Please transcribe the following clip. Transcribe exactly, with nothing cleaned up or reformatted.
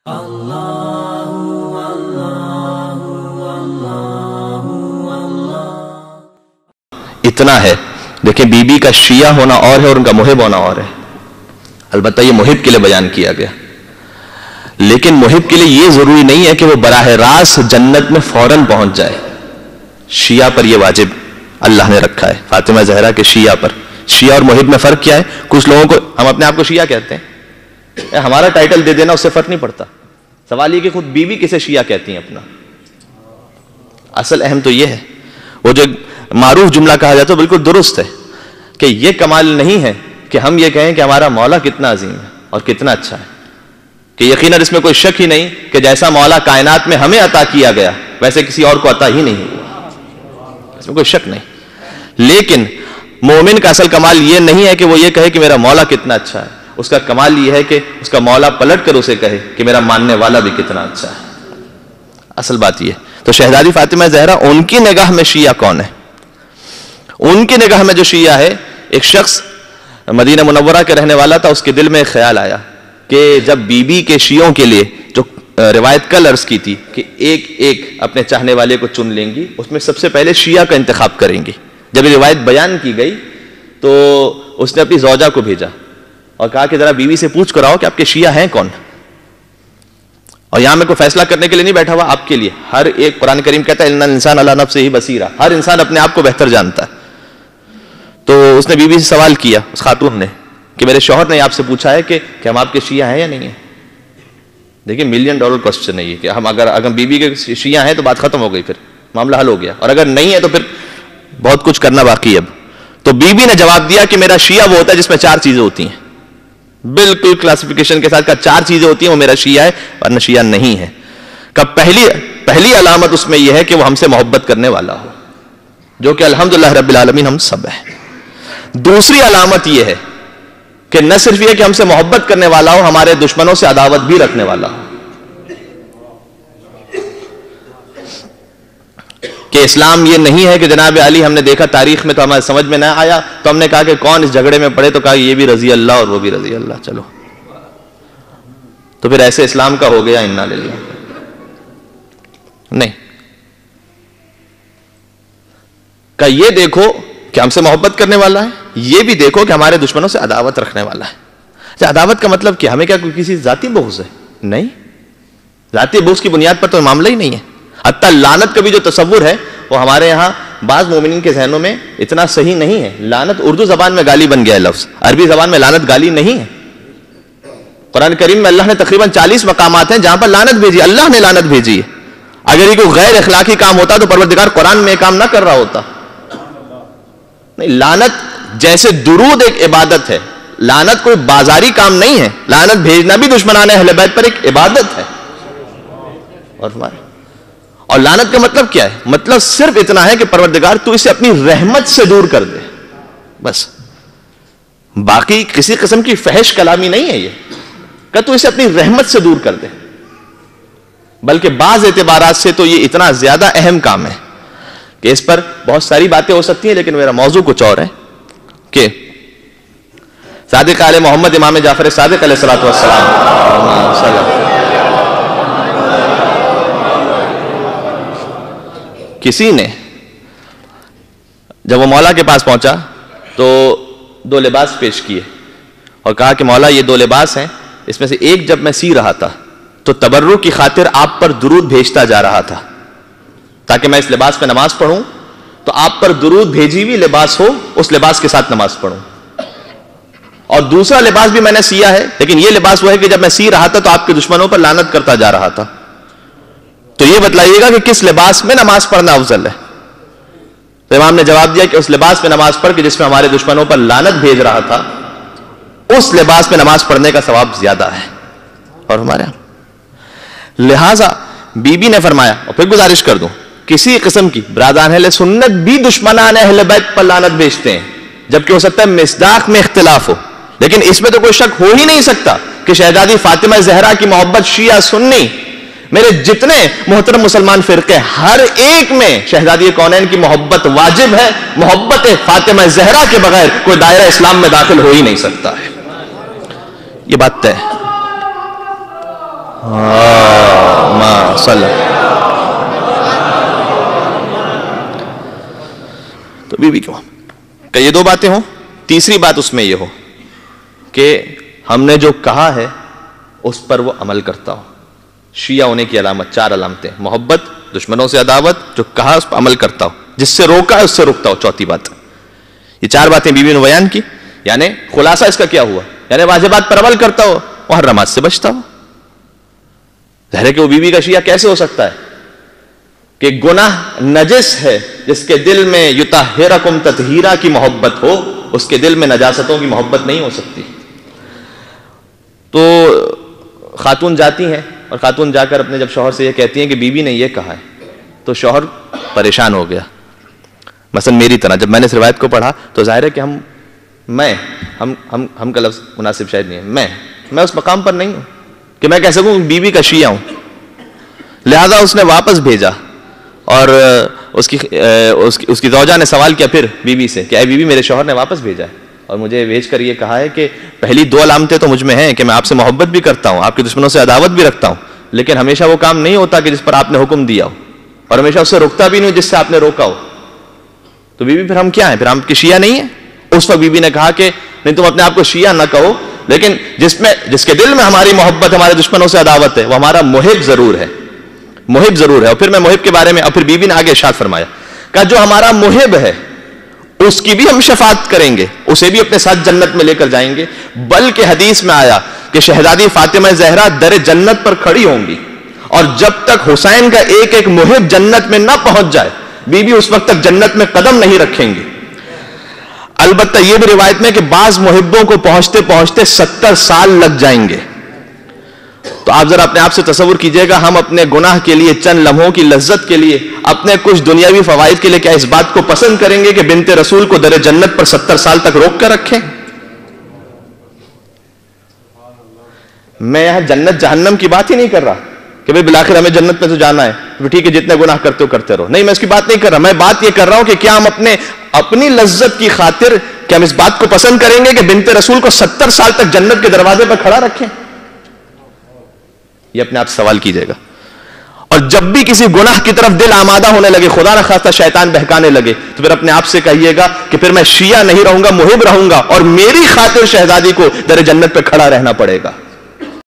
اتنا ہے. دیکھیں بی بی کا شیعہ ہونا اور ہے اور ان کا محب ہونا اور ہے. البتہ یہ محب کے لیے بیان کیا گیا، لیکن محب کے لیے یہ ضروری نہیں ہے کہ وہ براہ راست جنت میں فوراً پہنچ جائے. شیعہ پر یہ واجب اللہ نے رکھا ہے، فاطمہ زہرا کے شیعہ پر. شیعہ اور محب میں فرق کیا ہے؟ کچھ لوگوں کو، ہم اپنے آپ کو شیعہ کہتے ہیں، ہمارا ٹائٹل دے دینا اس سے فرق نہیں پڑتا. سوال یہ کہ خود بیوی کسے شیعہ کہتی ہیں اپنا. اصل اہم تو یہ ہے، وہ جو معروف جملہ کہا جاتا ہے بالکل درست ہے کہ یہ کمال نہیں ہے کہ ہم یہ کہیں کہ ہمارا مولا کتنا عظیم ہے اور کتنا اچھا ہے، کہ یقیناً اس میں کوئی شک ہی نہیں کہ جیسا مولا کائنات میں ہمیں عطا کیا گیا ویسے کسی اور کو عطا ہی نہیں ہوا، اس میں کوئی شک نہیں. لیکن مومن کا اصل کمال یہ نہیں ہے کہ وہ یہ کہے کہ میرا مولا کتنا اچھا ہے، اس کا کمال یہ ہے کہ اس کا مولا پلٹ کر اسے کہے کہ میرا ماننے والا بھی کتنا اچھا ہے. اصل بات یہ. تو شہزادی فاطمہ زہرا، ان کی نگاہ میں شیعہ کون ہے؟ ان کی نگاہ میں جو شیعہ ہے، ایک شخص مدینہ منورہ کے رہنے والا تھا، اس کے دل میں خیال آیا کہ جب بی بی کے شیعوں کے لیے جو روایت کل عرض کی تھی کہ ایک ایک اپنے چاہنے والے کو چن لیں گی، اس میں سب سے پہلے شیعہ کا انتخاب کریں گی. جب یہ روایت بیان کی گئی تو اس نے اپنی زوجہ کو بھیجا اور کہا کہ ذرا بیوی سے پوچھ کر آؤ کہ آپ کے شیعہ ہیں کون. اور یہاں میں کوئی فیصلہ کرنے کے لیے نہیں بیٹھا ہوا، آپ کے لیے. ہر ایک، قرآن کریم کہتا ہے ان الانسان علی نفسہ بصیرہ، ہر انسان اپنے آپ کو بہتر جانتا ہے. تو اس نے بیوی سے سوال کیا، اس خاتون نے، کہ میرے شوہر نے آپ سے پوچھا ہے کہ کہ ہم آپ کے شیعہ ہیں یا نہیں ہیں. دیکھیں ملین ڈالر کوسچن ہے یہ کہ ہم اگر اگر بیوی کے شیعہ ہیں تو بات ختم ہو گئی، پھر معاملہ حل ہو گیا، اور اگر نہیں ہے تو پھر بہت کچھ کرنا باقی ہے اب. تو بیوی نے جواب دیا کہ میرا شیعہ وہ ہوتا ہے جس میں چار چیزیں ہوتی ہیں. بالکل کلاسیفیکیشن کے ساتھ کا چار چیزیں ہوتی ہیں وہ میرا شیعہ ہے، ورنہ شیعہ نہیں ہے. کہ پہلی پہلی علامت اس میں یہ ہے کہ وہ ہم سے محبت کرنے والا ہو، جو کہ الحمدللہ رب العالمین ہم سب ہیں. دوسری علامت یہ ہے کہ نہ صرف یہ کہ ہم سے محبت کرنے والا ہو، ہمارے دشمنوں سے عداوت بھی رکھنے والا ہو. کہ اسلام یہ نہیں ہے کہ جناب علی ہم نے دیکھا تاریخ میں تو ہمارے سمجھ میں نہ آیا تو ہم نے کہا کہ کون اس جھگڑے میں پڑے تو کہا یہ بھی رضی اللہ اور وہ بھی رضی اللہ، چلو تو پھر ایسے اسلام کا ہو گیا انا للہ. نہیں، کہ یہ دیکھو کہ ہم سے محبت کرنے والا ہے، یہ بھی دیکھو کہ ہمارے دشمنوں سے عداوت رکھنے والا ہے. اچھا، عداوت کا مطلب کیا؟ ہمیں کیا کوئی کسی ذاتی بغض ہے؟ نہیں، ذاتی بغض کی بنیاد پر تو معاملہ ہی نہیں ہے. حتیٰ لعنت کا بھی جو تصور ہے وہ ہمارے یہاں بعض مومنین کے ذہنوں میں اتنا صحیح نہیں ہے. لعنت اردو زبان میں گالی بن گیا ہے لفظ، عربی زبان میں لعنت گالی نہیں ہے. قرآن کریم میں اللہ نے تقریباً چالیس مقامات ہیں جہاں پر لعنت بھیجی، اللہ نے لعنت بھیجی ہے. اگر یہ کوئی غیر اخلاقی کام ہوتا تو پروردگار قرآن میں کام نہ کر رہا ہوتا. نہیں، لعنت جیسے درود ایک عبادت ہے، لعنت کوئی بازاری کام نہیں ہے. لعنت بھیجنا بھی دشمنان اہل بیت پر ایک عبادت ہے. اور ہمارے اور لعنت کا مطلب کیا ہے؟ مطلب صرف اتنا ہے کہ پروردگار تو اسے اپنی رحمت سے دور کر دے، بس. باقی کسی قسم کی فحش کلامی نہیں ہے یہ کہ تو اسے اپنی رحمت سے دور کر دے. بلکہ بعض اعتبارات سے تو یہ اتنا زیادہ اہم کام ہے کہ اس پر بہت ساری باتیں ہو سکتی ہیں، لیکن میرا موضوع کچھ اور ہے کہ صادق آل محمد امام جعفر صادق علیہ الصلوۃ والسلام کسی نے جب وہ مولا کے پاس پہنچا تو دو لباس پیش کیے اور کہا کہ مولا یہ دو لباس ہیں، اس میں سے ایک جب میں سی رہا تھا تو تبرک کی خاطر آپ پر درود بھیجتا جا رہا تھا تاکہ میں اس لباس پہ نماز پڑھوں، تو آپ پر درود بھیجی ہوئی لباس ہو، اس لباس کے ساتھ نماز پڑھوں. اور دوسرا لباس بھی میں نے سیا ہے، لیکن یہ لباس وہ ہے کہ جب میں سی رہا تھا تو آپ کے دشمنوں پر لعنت کرتا جا رہا تھا. تو یہ بتلائیے گا کہ کس لباس میں نماز پڑھنا افضل ہے؟ تو امام نے جواب دیا کہ اس لباس میں نماز پڑھ کے جس میں ہمارے دشمنوں پر لعنت بھیج رہا تھا، اس لباس میں نماز پڑھنے کا ثواب زیادہ ہے. اور ہمارے لہذا بی بی نے فرمایا، اور پھر گزارش کر دوں، کسی قسم کی برادران اہل سنت بھی دشمنان اہل بیت پر لعنت بھیجتے ہیں، جبکہ ہو سکتا ہے مصداق میں اختلاف ہو، لیکن اس میں تو کوئی شک ہو ہی نہیں سکتا کہ شہزادی فاطمہ زہرا کی محبت شیعہ سنی میرے جتنے محترم مسلمان فرقے ہر ایک میں شہزادی کونین کی محبت واجب ہے. محبت فاطمہ زہرا کے بغیر کوئی دائرہ اسلام میں داخل ہو ہی نہیں سکتا ہے. یہ بات طے. تو بیوی کیوں کہ یہ دو باتیں ہوں. تیسری بات اس میں یہ ہو کہ ہم نے جو کہا ہے اس پر وہ عمل کرتا ہو. شیعہ ہونے کی علامت چار علامتیں: محبت، دشمنوں سے عداوت، جو کہا اس پر عمل کرتا ہو، جس سے روکا ہے اس سے رکتا ہو. چوتھی بات، یہ چار باتیں بیوی نے بیان کی. یعنی خلاصہ اس کا کیا ہوا؟ یعنی واجبات پر عمل کرتا ہو، محرمات سے بچتا ہو. ظاہر ہے کہ وہ بیوی کا شیعہ کیسے ہو سکتا ہے کہ گناہ نجس ہے جس کے دل میں یطہرکم تطہیرا کی محبت ہو، اس کے دل میں نجاستوں کی محبت نہیں ہو سکتی. تو خاتون جاتی ہیں اور خاتون جا کر اپنے جب شوہر سے یہ کہتی ہیں کہ بیوی نے یہ کہا ہے، تو شوہر پریشان ہو گیا. مثلا میری طرح جب میں نے اس روایت کو پڑھا تو ظاہر ہے کہ ہم میں ہم ہم ہم کا لفظ مناسب شاید نہیں ہے، میں میں اس مقام پر نہیں ہوں کہ میں کہہ سکوں بیوی کا شیعہ ہوں. لہذا اس نے واپس بھیجا اور اس کی اس کی اس کی زوجہ نے سوال کیا پھر بیوی سے کہ اے بیوی، میرے شوہر نے واپس بھیجا ہے اور مجھے بھیج کر یہ کہا ہے کہ پہلی دو علامتیں تو مجھ میں ہیں کہ میں آپ سے محبت بھی کرتا ہوں، آپ کے دشمنوں سے عداوت بھی رکھتا ہوں، لیکن ہمیشہ وہ کام نہیں ہوتا کہ جس پر آپ نے حکم دیا ہو، اور ہمیشہ اس سے رکتا بھی نہیں جس سے آپ نے روکا ہو. تو بیوی پھر ہم کیا ہیں؟ پھر ہم کی شیعہ نہیں ہیں؟ اس وقت بیوی نے کہا کہ نہیں، تم اپنے آپ کو شیعہ نہ کہو، لیکن جس میں جس کے دل میں ہماری محبت، ہمارے دشمنوں سے عداوت ہے، وہ ہمارا محب ضرور ہے، محب ضرور ہے. اور پھر میں محب کے بارے میں اور پھر بیوی نے آگے ارشاد فرمایا کہ جو ہمارا محب ہے اس کی بھی ہم شفاعت کریں گے، اسے بھی اپنے ساتھ جنت میں لے کر جائیں گے. بلکہ حدیث میں آیا کہ شہزادی فاطمہ زہرا در جنت پر کھڑی ہوں گی، اور جب تک حسین کا ایک ایک محب جنت میں نہ پہنچ جائے، بیوی اس وقت تک جنت میں قدم نہیں رکھیں گی. البتہ یہ بھی روایت میں کہ بعض محبوں کو پہنچتے پہنچتے ستر سال لگ جائیں گے. تو آپ ذرا اپنے آپ سے تصور کیجئے گا، ہم اپنے گناہ کے لیے، چند لمحوں کی لذت کے لیے، اپنے کچھ دنیاوی فوائد کے لیے کیا اس بات کو پسند کریں گے کہ بنت رسول کو در جنت پر ستر سال تک روک کر رکھیں؟ میں یہاں جنت جہنم کی بات ہی نہیں کر رہا کہ بھئی بالآخر ہمیں جنت میں تو جانا ہے، ٹھیک ہے جتنے گناہ کرتے ہو کرتے رہو. نہیں، میں اس کی بات نہیں کر رہا. میں بات یہ کر رہا ہوں کہ کیا ہم اپنے اپنی لذت کی خاطر کیا ہم اس بات کو پسند کریں گے کہ بنت رسول کو ستر سال تک جنت کے دروازے پر کھڑا رکھیں؟ یہ اپنے آپ سوال کیجئے گا. اور جب بھی کسی گناہ کی طرف دل آمادہ ہونے لگے، خدا نہ خواستہ شیطان بہکانے لگے، تو پھر اپنے آپ سے کہیے گا کہ پھر میں شیعہ نہیں رہوں گا، محب رہوں گا، اور میری خاطر شہزادی کو در جنت پہ کھڑا رہنا پڑے گا.